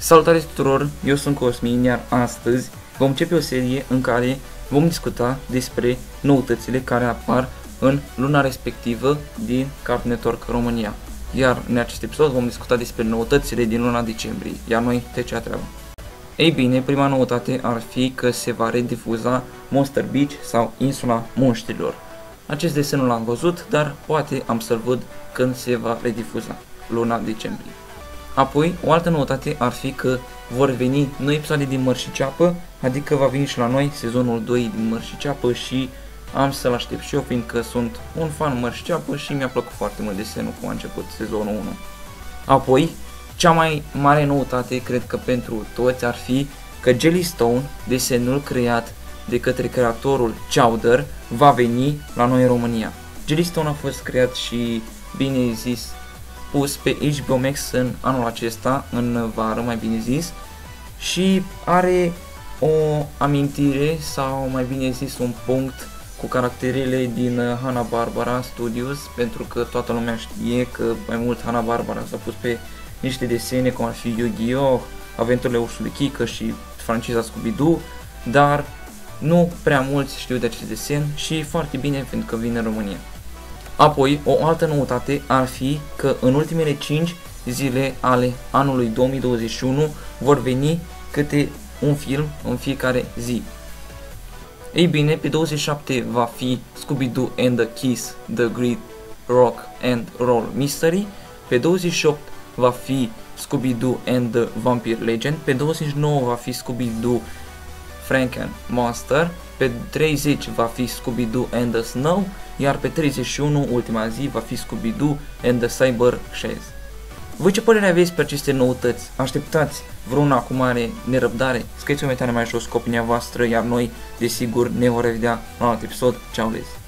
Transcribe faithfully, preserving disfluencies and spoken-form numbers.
Salutare tuturor, eu sunt Cosmin, iar astăzi vom începe o serie în care vom discuta despre noutățile care apar în luna respectivă din Cartoon Network România. Iar în acest episod vom discuta despre noutățile din luna decembrie, iar noi trecem la treabă. Ei bine, prima noutate ar fi că se va redifuza Monster Beach sau Insula Monștrilor. Acest desen nu l-am văzut, dar poate am să-l văd când se va redifuza, luna decembrie. Apoi, o altă noutate ar fi că vor veni noi episoade din Măr și Ceapă, adică va veni și la noi sezonul doi din Măr și Ceapă și am să-l aștept și eu, fiindcă sunt un fan Măr și Ceapă și mi-a plăcut foarte mult desenul cum a început sezonul unu. Apoi, cea mai mare noutate, cred că pentru toți, ar fi că Jellystone, desenul creat de către creatorul Chowder, va veni la noi în România. Jellystone a fost creat și, bine zis, pus pe H B O Max în anul acesta, în vară mai bine zis, și are o amintire sau mai bine zis un punct cu caracterele din Hanna-Barbera Studios, pentru că toată lumea știe că mai mult Hanna-Barbera s-a pus pe niște desene cum ar fi Yu-Gi-Oh!, Aventurile Ursului Kika și franciza Scooby-Doo, dar nu prea mulți știu de acest desen și foarte bine pentru că vine în România. Apoi, o altă noutate ar fi că în ultimele cinci zile ale anului două mii douăzeci și unu vor veni câte un film în fiecare zi. Ei bine, pe douăzeci și șapte va fi Scooby-Doo and the Kiss, The Great Rock and Roll Mystery, pe douăzeci și opt va fi Scooby-Doo and the Vampire Legend, pe douăzeci și nouă va fi Scooby-Doo Franken Monster, pe treizeci va fi Scooby-Doo and the Snow, iar pe treizeci și unu, ultima zi, va fi Scooby-Doo and the Cyber Chase. Voi ce părere aveți pe aceste noutăți? Așteptați vreuna cu mare nerăbdare? Scrieți în comentarii mai jos cu opinia voastră, iar noi, desigur, ne vom revedea la un alt episod. Ceau, lezi!